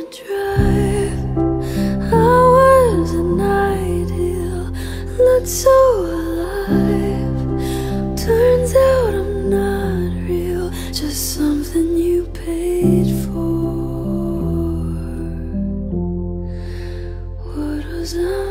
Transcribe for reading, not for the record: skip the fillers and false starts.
drive. Hours an ideal, looked so alive. Turns out I'm not real, just something you paid for. What was I?